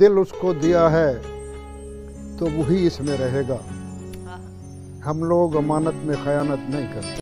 दिल उसको दिया है तो वही इसमें रहेगा। हम लोग अमानत में खयानत नहीं करते।